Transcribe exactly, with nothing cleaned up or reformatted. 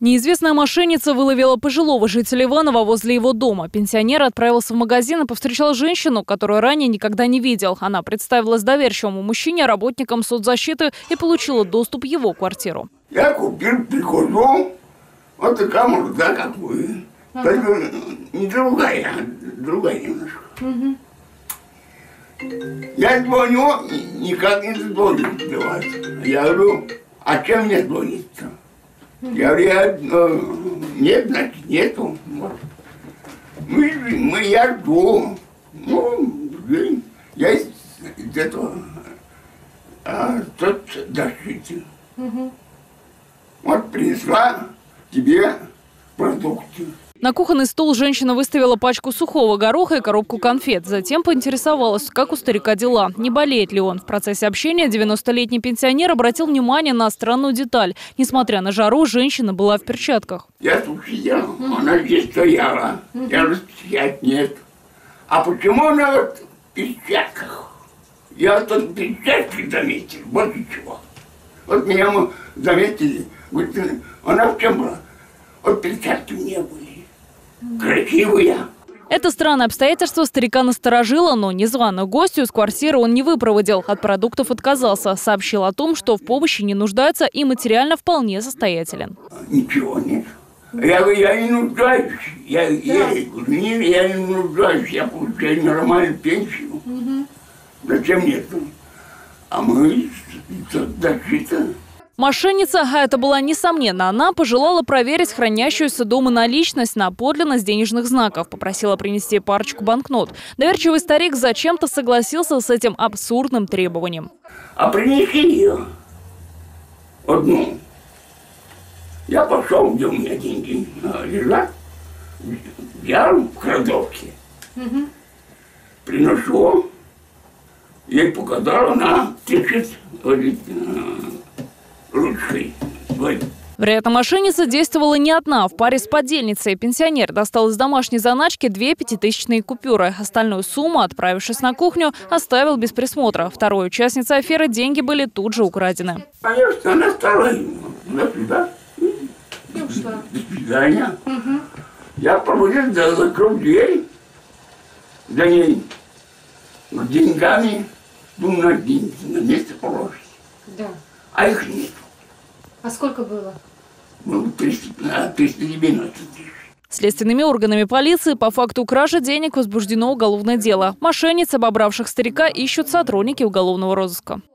Неизвестная мошенница выловила пожилого жителя Иваново возле его дома. Пенсионер отправился в магазин и повстречал женщину, которую ранее никогда не видел. Она представилась доверчивому мужчине, работникам соцзащиты, и получила доступ в его квартиру. Я купил, прихожу, вот такая морда, как вы. Ага. Только не другая, другая немножко. Угу. Я звоню, никак не звонит сбивать. Я говорю, а чем мне звонить-то? Я говорю, я, ну, нет, значит, нету. Вот. Мы, мы, я жду. Ну, я из, из этого а, соцзащиты. Угу. Вот принесла тебе продукты. На кухонный стол женщина выставила пачку сухого гороха и коробку конфет. Затем поинтересовалась, как у старика дела, не болеет ли он. В процессе общения девяностолетний пенсионер обратил внимание на странную деталь. Несмотря на жару, женщина была в перчатках. Я тут сидела, она здесь стояла. Я говорю, стоять нет. А почему она вот в перчатках? Я тут в перчатках заметил, вот и чего. Вот меня мы заметили. Вот она в чем была? Вот перчатки не были. Красивая. Это странное обстоятельство старика насторожило, но незваную гостью из квартиры он не выпроводил. От продуктов отказался. Сообщил о том, что в помощи не нуждается и материально вполне состоятелен. Ничего нет. Я, я не нуждаюсь. Я, я, не, я не нуждаюсь. Я получаю нормальную пенсию. Угу. Зачем нет? А мы защита. Мошенница, а это была несомненно она, пожелала проверить хранящуюся дома наличность на подлинность денежных знаков. Попросила принести парочку банкнот. Доверчивый старик зачем-то согласился с этим абсурдным требованием. А принеси ее одну. Я пошел, где у меня деньги лежат, взял в кладовке, угу. Приношу, ей показала, она тычет, говорит, ручкой. Вероятно, мошенница действовала не одна. В паре с подельницей пенсионер достал из домашней заначки две пятитысячные купюры. Остальную сумму, отправившись на кухню, оставил без присмотра. Второй участницей аферы деньги были тут же украдены. Конечно, она стала навсегда. И ушла. До свидания. Угу. Я пробудил, да, закрыл дверь за ней с деньгами, ну, на деньги, на место положить. Да. А их нет. А сколько было? Ну, триста девяносто тысяч. Следственными органами полиции по факту кражи денег возбуждено уголовное дело. Мошенниц, обобравших старика, ищут сотрудники уголовного розыска.